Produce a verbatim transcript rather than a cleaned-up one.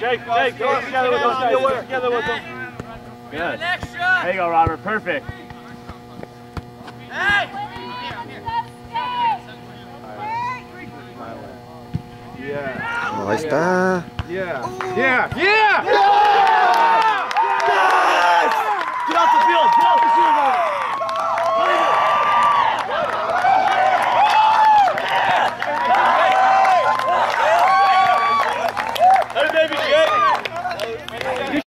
Jake, Jake, go together with them. Go together with them. Good. There you go, Robert. Perfect. Hey! Yeah. Ahí está. Yeah. Yeah. Yeah.